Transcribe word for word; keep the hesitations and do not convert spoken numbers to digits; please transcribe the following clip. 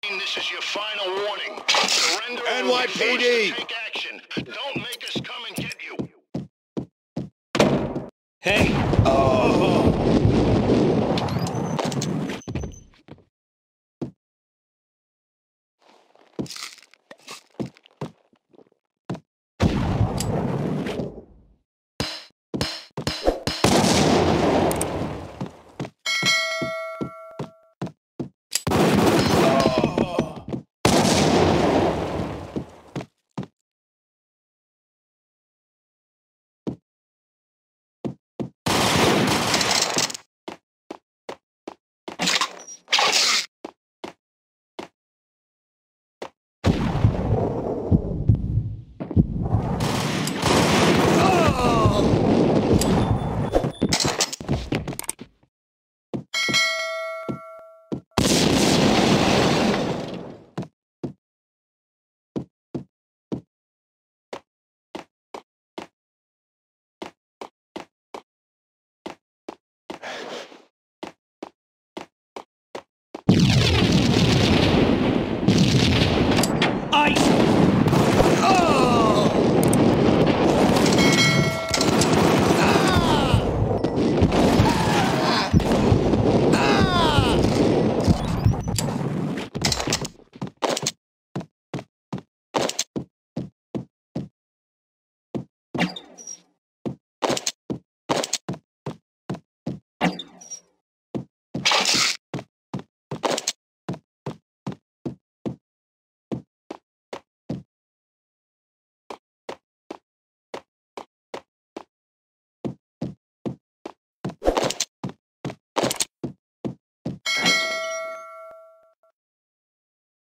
This is your final warning. Surrender N or Y be P forced D. to take action. Don't make us come and get you. Hey,